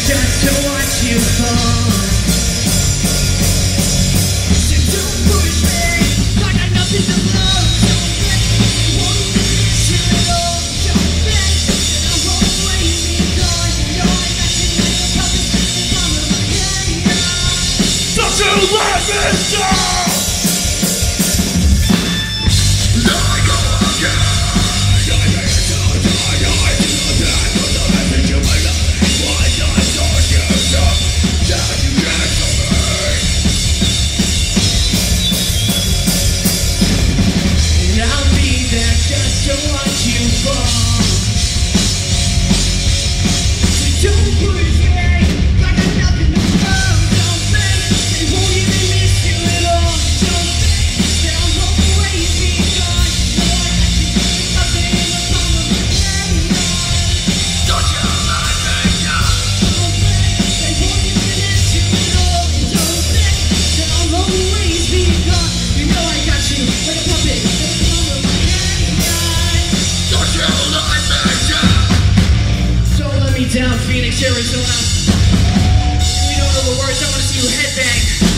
just to watch you fall. So don't push me, I got nothing to love. Don't beg, won't miss you at all. Don't beg, I won't waste me gone. No, I got you like a puppet in the palm of my hand. Don't you let me down! To watch you fall. So don't push me, I got nothing to prove. Don't think they won't even miss you at all. Don't think that I won't always be gone. No, I got you nothing in the palm of my hand. Don't you let me down. Don't think they won't even miss you at all. Don't think that I'll always be gone. You know I got you like a puppet in the palm of my hand. So let me down, Phoenix, Arizona. We don't know the words, I wanna see you headbang.